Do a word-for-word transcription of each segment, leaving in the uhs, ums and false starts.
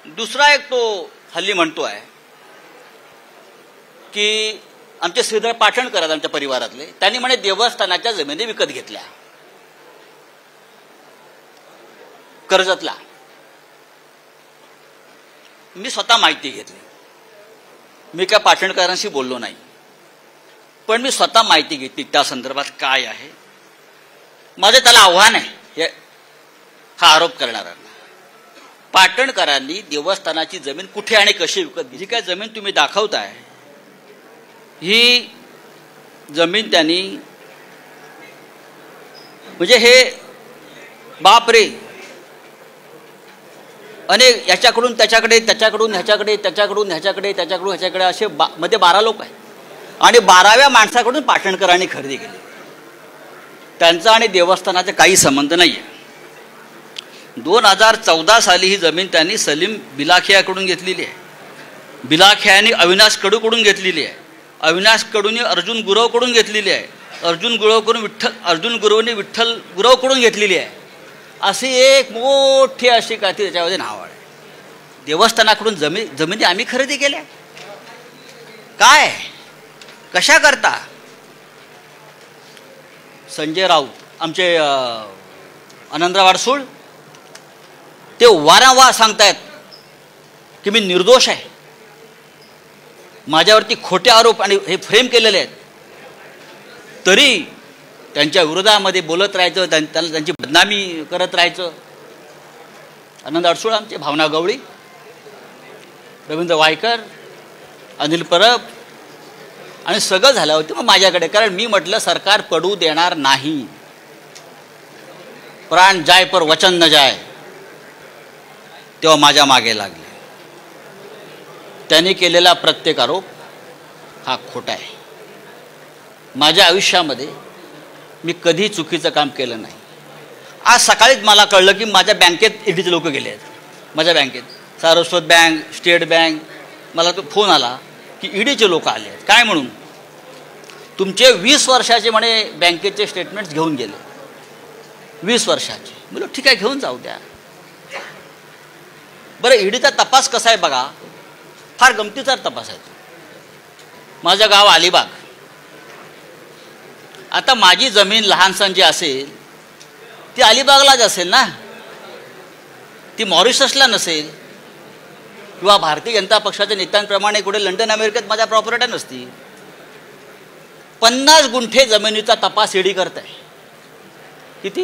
दुसरा एक तो हल्ली म्हणतो आहे की आमचे श्रीधर पाटणकर आहेत आमच्या परिवारातले, त्यांनी म्हणे देवस्थानाच्या जमिनी विकत घेतल्या कर्जतला. मी स्वतः माहिती घेतली. मी काय पाटणकरांशी बोललो नाही, पण मी स्वतः माहिती घेतली त्या संदर्भात काय आहे. माझे त्याला आव्हान आहे हा आरोप करणाऱ्यांना. पाटणकरांनी देवस्थानाची जमीन कुठे आणि कशी विकत घेतली? जी काय जमीन तुम्ही दाखवताय ही जमीन त्यांनी म्हणजे हे बापरे अनेक याच्याकडून त्याच्याकडे त्याच्याकडून ह्याच्याकडे त्याच्याकडून ह्याच्याकडे त्याच्याकडून ह्याच्याकडे असे बा मध्ये बारा लोक आहेत आणि बाराव्या माणसाकडून पाटणकरांनी खरेदी केली. त्यांचा आणि देवस्थानाचा काही संबंध नाही आहे. दोन हजार चौदा साली ही जमीन त्यांनी सलीम बिलाखियाकडून घेतलेली आहे. बिलाखियाने अविनाश कडूकडून घेतलेली आहे. अविनाश कडूने अर्जुन गुरवकडून घेतलेली आहे. अर्जुन गुरवकडून विठ्ठल अर्जुन गुरवने विठ्ठल गुरवकडून घेतलेली आहे. अशी एक मोठी अशी काय ती त्याच्यामध्ये नाव आहे. देवस्थानाकडून जमीन जमिनी आम्ही खरेदी केल्या काय कशा करता? संजय राऊत आमचे आनंदराव अडसूळ ते वारंवार सांगतायत की मी निर्दोष आहे, माझ्यावरती खोटे आरोप आणि हे फ्रेम केलेले आहेत, तरी त्यांच्या विरोधामध्ये बोलत राहायचं, त्यांना त्यांची बदनामी करत राहायचं. आनंद अडसूळ आमचे, भावना गवळी, रवींद्र वायकर, अनिल परब आणि सगळं झालं होतं मग माझ्याकडे. कारण मी म्हटलं सरकार पडू देणार नाही, प्राण जाय पर वचन न जाय. तेव्हा माझ्या मागे लागले. त्यांनी केलेला प्रत्येक आरोप हा खोटा आहे. माझ्या आयुष्यामध्ये मी कधी चुकीचं काम केलं नाही. आज सकाळीच मला कळलं की माझ्या बँकेत ईडीचे लोक गेले आहेत. माझ्या बँकेत सारस्वत बँक, स्टेट बँक, मला तो फोन आला की ईडीचे लोक आले आहेत. काय म्हणून? तुमचे वीस वर्षाचे म्हणे बँकेचे स्टेटमेंट्स घेऊन गेले. वीस वर्षाचे. बोलो ठीक आहे, घेऊन जाऊ द्या. बरं, ईडीचा तपास कसा आहे बघा, फार गमतीचा तपास आहे. माझं गाव अलिबाग. आता माझी जमीन लहानसण जी असेल ती अलिबागलाच असेल ना, ती मॉरिशसला नसेल किंवा भारतीय जनता पक्षाच्या नेत्यांप्रमाणे कुठे लंडन अमेरिकेत माझ्या प्रॉपर्ट्या नसतील. पन्नास गुंठे जमिनीचा तपास ईडी करत आहे. किती?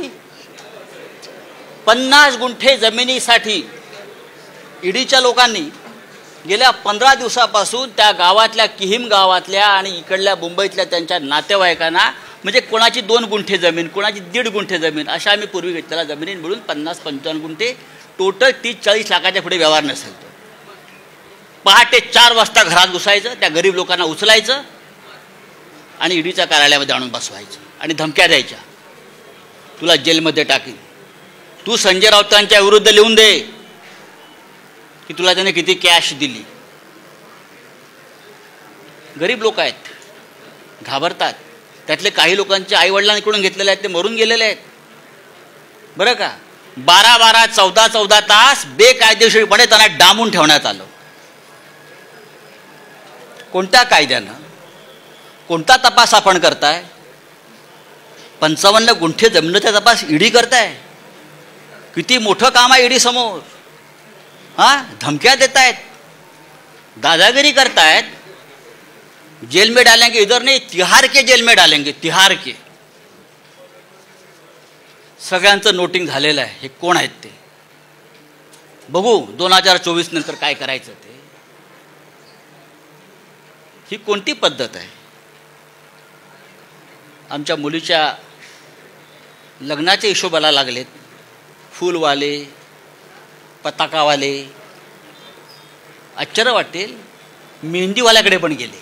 पन्नास गुंठे जमिनीसाठी ईडीच्या लोकांनी गेल्या पंधरा दिवसापासून त्या गावातल्या किहीम गावातल्या आणि इकडल्या मुंबईतल्या त्यांच्या नातेवाईकांना, म्हणजे कोणाची दोन गुंठे जमीन, कोणाची दीड गुंठे जमीन, अशा आम्ही पूर्वी घेतलेल्या जमिनी मिळून पन्नास पंचावन्न गुंठे, टोटल तीस चाळीस लाखाच्या पुढे व्यवहार नसेल. तो पहाटे चार वाजता घरात घुसायचं, त्या गरीब लोकांना उचलायचं आणि ईडीच्या कार्यालयामध्ये आणून बसवायचं आणि धमक्या द्यायच्या, तुला जेलमध्ये टाकीन, तू संजय राऊतांच्या विरुद्ध लिहून दे की तुला त्याने किती कॅश दिली. गरीब लोक आहेत, घाबरतात. त्यातले काही लोकांच्या आईवडिलांकडून घेतलेले आहेत, ते मरून गेलेले आहेत. बरं का? बारा बारा चौदा चौदा तास बेकायदेशीरपणे त्यांना डांबून ठेवण्यात आलं. कोणत्या कायद्यानं? कोणता तपास आपण करताय? पंचावन्न गुंठे जमिनीचा तपास ईडी करताय. किती मोठं काम आहे ईडी समोर. हा, धमक्या देतायत, दादागिरी करतायत. जेल में डालेंगे, इधर नहीं तिहार के जेल में डालेंगे, तिहार के. सगळ्यांचं नोटिंग झालेलं आहे. हे कोण आहेत ते बघू दोन हजार चोवीस नंतर काय करायचं ते. ही कोणती पद्धत आहे? आमच्या मुलीच्या लग्नाच्या हिशोबाला लागलेत फूलवाले, पताकावाले. आश्चर्य वाटेल, मेहंदीवाल्याकडे पण गेले.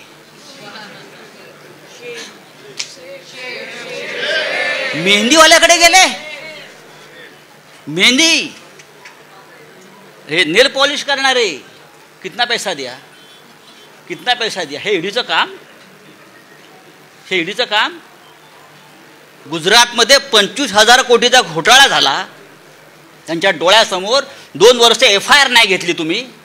मेहंदीवाल्याकडे गेले. मेहंदी हे नेल पॉलिश करणारे, कितना पैसा दिया, कितना पैसा दिया. हे ईडीचं काम. हे ईडीचं काम. गुजरातमध्ये पंचवीस हजार कोटीचा घोटाळा झाला. त्यांच्या डोळ्यासमोर दोन वर्ष एफ आय आर नाही घेतली तुम्ही,